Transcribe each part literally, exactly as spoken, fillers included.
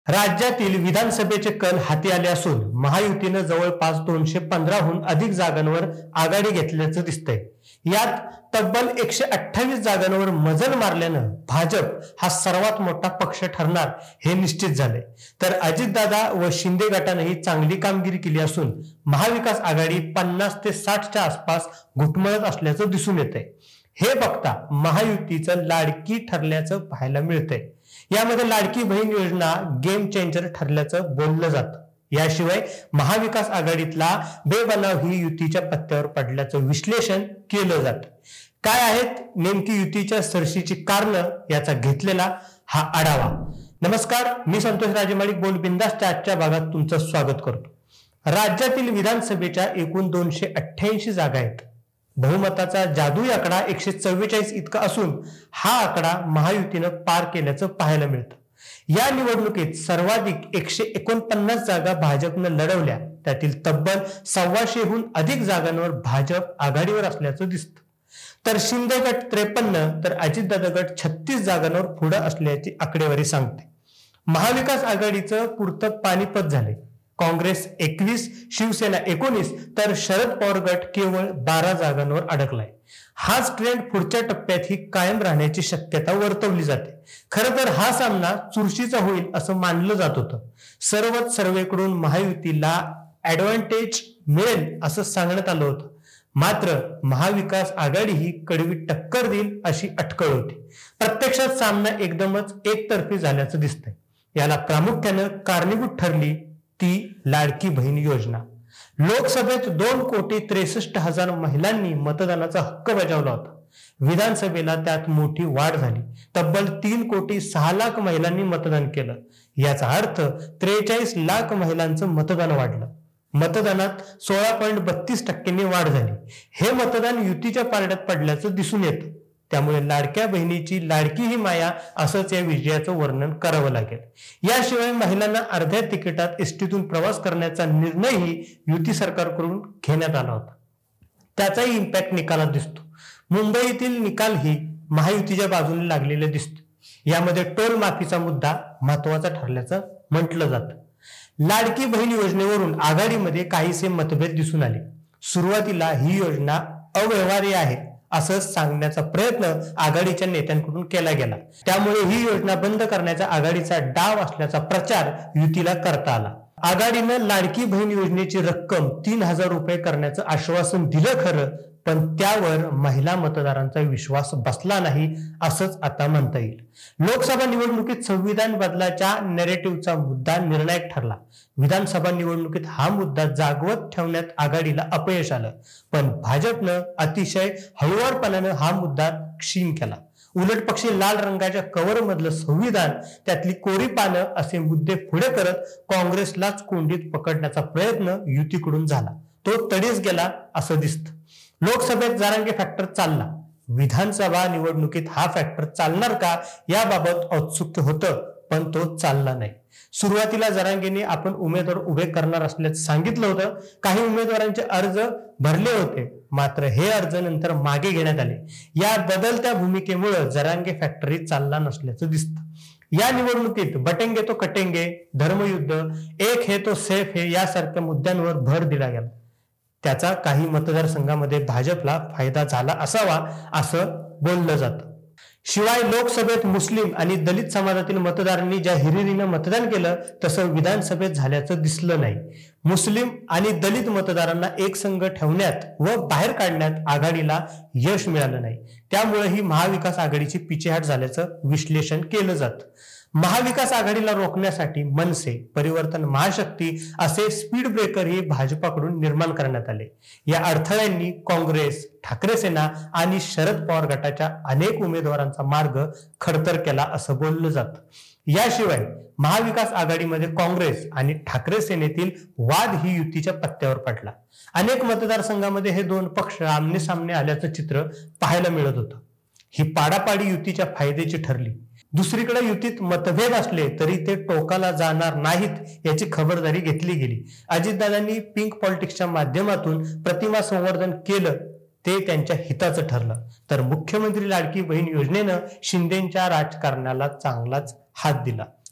राज्यातील विधानसभेचे कल हाती आले असून महायुतीनं जवळपास दोनशे पंधराहून अधिक जागांवर आघाडी घेतल्याचं दिसतंय। यात तब्बल एकशे अठ्ठावीस जागांवर मजल मारल्यानं भाजप हा सर्वात मोठा पक्ष ठरणार हे निश्चित झाले। तर अजितदादा व शिंदे गटानेही चांगली कामगिरी केली असून महाविकास आघाडी पन्नास ते साठ च्या आसपास घुटमळत असल्याचं दिसून येतंय। हे बघता महायुतीचं लाडकी ठरल्याचं पाहायला मिळतंय। यामध्ये लाडकी बहीण योजना गेम चेंजर ठरल्याचं बोललं जातं। याशिवाय महाविकास आघाडीतला बेबनाव ही युतीच्या पत्त्यावर पडल्याचं विश्लेषण केलं जातं। काय आहेत नेमकी युतीच्या सरशीची कारणं याचा घेतलेला हा आढावा। नमस्कार, मी संतोष राजेमाळी बोल बिंदासच्या आजच्या भागात तुमचं स्वागत करतो। राज्यातील विधानसभेच्या एकूण दोनशे अठ्ठ्याऐंशी जागा आहेत। बहुमताचा जादुई आकडा एकशे चव्वेचाळीस इतका असून हा आकडा महायुतीनं पार केल्याचं पाहायला मिळतं। या निवडणुकीत सर्वाधिक एकशे एकोणपन्नास जागा भाजपनं लढवल्या, त्यातील तब्बल सव्वाशेहून अधिक जागांवर भाजप आघाडीवर असल्याचं दिसतं। तर शिंदे गट त्रेपन्न तर अजितदादा गट छत्तीस जागांवर पुढे असल्याची आकडेवारी सांगते। महाविकास आघाडीचं पुरतं पानिपत झाले। काँग्रेस एकवीस, शिवसेना एकोणीस तर शरद पवार गट केवळ बारा जागांवर अडकलाय। हाच ट्रेंड पुढच्या टप्प्यातही कायम राहण्याची शक्यता वर्तवली जाते। खरं तर हा सामना चुरशीचा होईल असं मानलं जात होतं। सर्वच सर्वेकडून महायुतीला ऍडव्हान्टेज मिळेल असं सांगण्यात आलं होतं। मात्र महाविकास आघाडी ही कडवी टक्कर देईल अशी अटकळ होती। प्रत्यक्षात सामना एकदमच एकतर्फी झाल्याचं दिसतंय। याला प्रामुख्यानं कारणीभूत ठरली ती लाडकी बहीण योजना। लोकसभेत दोन कोटी त्रेसष्ट हजार महिलांनी मतदानाचा हक्क बजावला होता। विधानसभेला त्यात मोठी वाढ झाली। तब्बल तीन कोटी सहा लाख महिलांनी मतदान केलं। याचा अर्थ त्रेचाळीस लाख महिलांचं मतदान वाढलं। मतदानात सोळा पॉईंट बत्तीस टक्क्यांनी वाढ झाली। हे मतदान युतीच्या पारड्यात पडल्याचं दिसून येतं। त्यामुळे लाडक्या बहिणीची लाडकी ही माया असंच या विजयाचं वर्णन करावं लागेल। याशिवाय महिलांना अर्ध्या तिकिटात एसटीतून प्रवास करण्याचा निर्णयही युती सरकारकडून घेण्यात आला होता। त्याचाही इम्पॅक्ट निकालात दिसतो। मुंबईतील निकालही महायुतीच्या बाजूने लागलेले दिसतो। यामध्ये टोल माफीचा मुद्दा महत्वाचा ठरल्याचं म्हटलं जातं। लाडकी बहीण योजनेवरून आघाडीमध्ये काहीसे मतभेद दिसून आले। सुरुवातीला ही योजना अव्यवहार्य आहे असं सांगण्याचा प्रयत्न आघाडीच्या नेत्यांकडून केला गेला। त्यामुळे ही योजना बंद करण्याचा आघाडीचा डाव असल्याचा प्रचार युतीला करता आला। आघाडीनं लाडकी बहीण योजनेची रक्कम तीन हजार रुपये करण्याचं आश्वासन दिलं खरं, पण त्यावर महिला मतदारांचा विश्वास बसला नाही असंच आता म्हणता येईल। लोकसभा निवडणुकीत संविधान बदलाच्या नॅरेटिव्हचा मुद्दा निर्णायक ठरला। विधानसभा निवडणुकीत हा मुद्दा जागवत ठेवण्यात आघाडीला अपयश आलं, पण भाजपनं अतिशय हळुवारपणानं हा मुद्दा क्षीण केला। उलट पक्षी लाल रंगाच्या कव्हर मधलं संविधान, त्यातली कोरी पानं असे मुद्दे पुढे करत काँग्रेसलाच कोंडीत पकडण्याचा प्रयत्न युतीकडून झाला। तो तडीस गेला असं दिसतं। लोकसभेत जरांगे फॅक्टर चालला, विधानसभा निवडणुकीत हा फॅक्टर चालणार का याबाबत औत्सुक्य होतं, पण तो चालला नाही। सुरुवातीला जरांगेने आपण उमेदवार उभे करणार असल्याचं सांगितलं होतं। काही उमेदवारांचे अर्ज भरले होते, मात्र हे अर्ज नंतर मागे घेण्यात आले। या बदलत्या भूमिकेमुळे जरांगे फॅक्टरी चालला नसल्याचं दिसतं। या निवडणुकीत बटेंगे तो कटेंगे, धर्मयुद्ध, एक है तो सेफ है यासारख्या मुद्द्यांवर भर दिला गेला। त्याचा काही मतदारसंघामध्ये भाजपला फायदा झाला असावा असं बोललं जातं। शिवाय लोकसभेत मुस्लिम आणि दलित समाजातील मतदारांनी ज्या हिरिरीनं मतदान केलं तसं विधानसभेत झाल्याचं दिसलं नाही। मुस्लिम आणि दलित मतदारांना एकसंघ ठेवण्यात व बाहेर काढण्यात आघाडीला यश मिळालं नाही। त्यामुळे ही महाविकास आघाडीची पिछेहाट झाल्याचं विश्लेषण केलं जातं। महाविकास आघाडीला रोखण्यासाठी मनसे, परिवर्तन महाशक्ती असे स्पीड ब्रेकर ही भाजपाकडून निर्माण करण्यात आले। या अडथळ्यांनी काँग्रेस, ठाकरे सेना आणि शरद पवार गटाच्या अनेक उमेदवारांचा मार्ग खडतर केला असं बोललं जातं। याशिवाय महाविकास आघाडीमध्ये काँग्रेस आणि ठाकरे सेनेतील वाद ही युतीच्या पत्त्यावर पडला। अनेक मतदारसंघामध्ये हे दोन पक्ष आमने सामने आल्याचं चित्र पाहायला मिळत होतं। ही पाडापाडी युतीच्या फायद्याची ठरली। दुसरीकडे युतीत मतभेद असले तरी ते टोकाला जाणार नाहीत याची खबरदारी घेतली गेली। अजितदादांनी पिंक पॉलिटिक्सच्या माध्यमातून प्रतिमा संवर्धन केलं, ते त्यांच्या हिताचं ठरलं। तर मुख्यमंत्री लाडकी बहीण योजनेनं शिंदेच्या राजकारणाला चांगलाच हात दिला।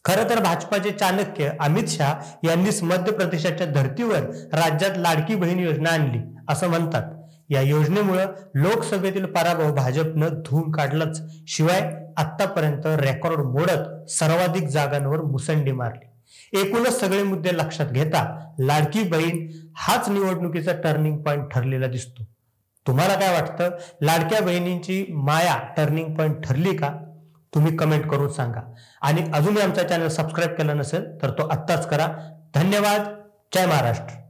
खरं तर भाजपाचे चाणक्य अमित शहा यांनीच मध्य प्रदेशाच्या धर्तीवर राज्यात लाडकी बहीण योजना आणली असं म्हणतात. या योजनेमुळे लोकसभेतील पराभव भाजपनं धुवून काढलाच, शिवाय आतापर्यंत रेकॉर्ड मोडत सर्वाधिक जागांवर मुसंडी मारली. एकूणच सगळे मुद्दे लक्षात घेता लाडकी बहीण हाच निवडणुकीचा टर्निंग पॉइंट ठरलेला दिसतो. तुम्हाला काय वाटतं, लाडक्या बहिणींची माया टर्निंग पॉइंट ठरली का? तुम्ही कमेंट करून सांगा. आणि अजूनही आमचा चॅनल सबस्क्राईब केला नसेल तर तो आत्ताच करा. धन्यवाद. जय महाराष्ट्र.